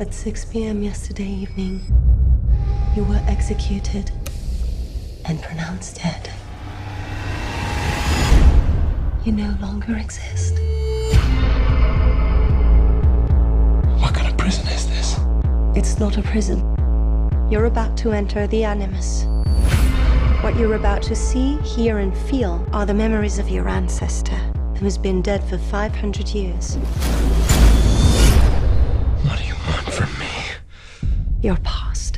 At 6 p.m. yesterday evening, you were executed and pronounced dead. You no longer exist. What kind of prison is this? It's not a prison. You're about to enter the Animus. What you're about to see, hear, and feel are the memories of your ancestor, who has been dead for 500 years. What do you want from me? Your past.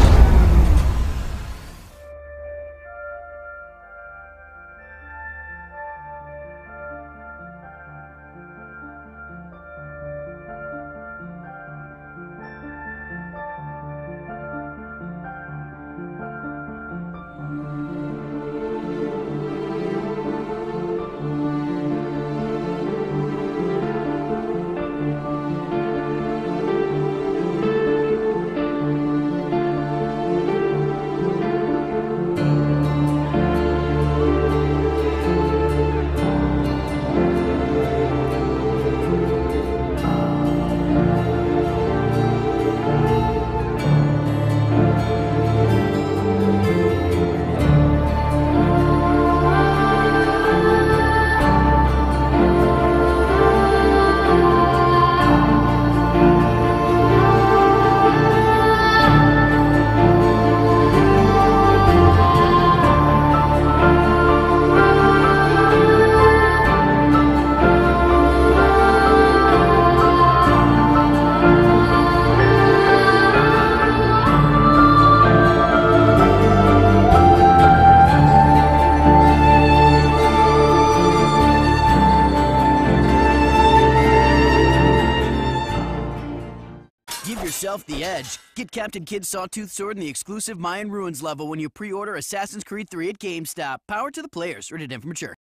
Give yourself the edge. Get Captain Kidd's Sawtooth Sword in the exclusive Mayan Ruins level when you pre-order Assassin's Creed 3 at GameStop. Power to the players. Rated M for mature.